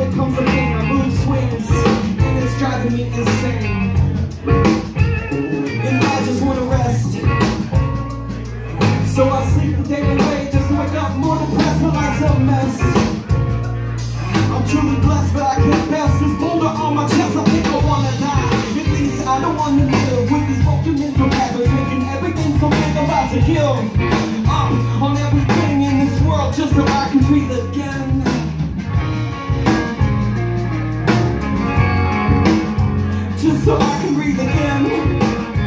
there comes a pain, my mood swings, and it's driving me insane. And I just wanna rest, so I sleep the day away, just wake up more depressed, my life's a mess. I'm truly blessed, but I can't pass this boulder on my chest. I think I wanna die, at least I don't wanna live with these broken mental habits, making everything so big I'm about to give up on everything in this world just so I can breathe again. Just so I can breathe again.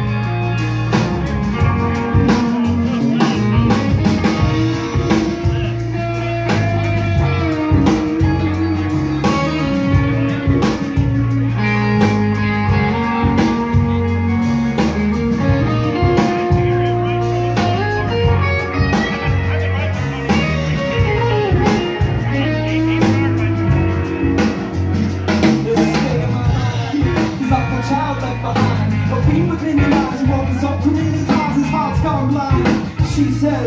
She says,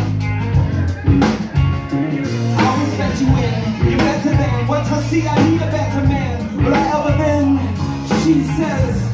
I respect you in, you're better than what I see, I need a better man, will I ever been? She says,